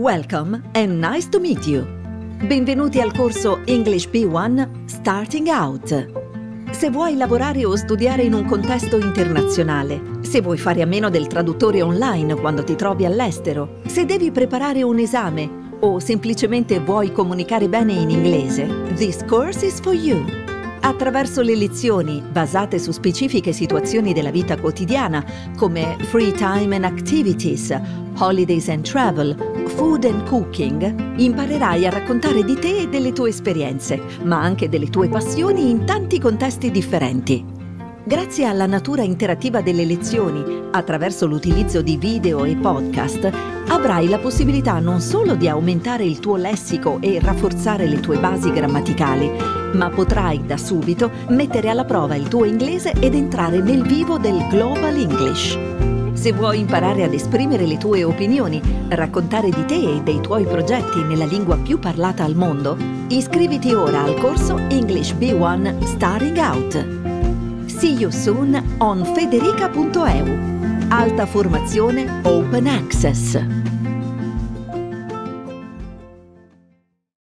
Welcome and nice to meet you. Benvenuti al corso English B1 Starting Out. Se vuoi lavorare o studiare in un contesto internazionale, se vuoi fare a meno del traduttore online quando ti trovi all'estero, se devi preparare un esame o semplicemente vuoi comunicare bene in inglese, this course is for you. Attraverso le lezioni basate su specifiche situazioni della vita quotidiana come free time and activities, holidays and travel, food and cooking, imparerai a raccontare di te e delle tue esperienze, ma anche delle tue passioni in tanti contesti differenti. Grazie alla natura interattiva delle lezioni, attraverso l'utilizzo di video e podcast, avrai la possibilità non solo di aumentare il tuo lessico e rafforzare le tue basi grammaticali, ma potrai da subito mettere alla prova il tuo inglese ed entrare nel vivo del Global English. Se vuoi imparare ad esprimere le tue opinioni, raccontare di te e dei tuoi progetti nella lingua più parlata al mondo, iscriviti ora al corso English B1 Starting Out. See you soon on federica.eu. Alta formazione Open Access.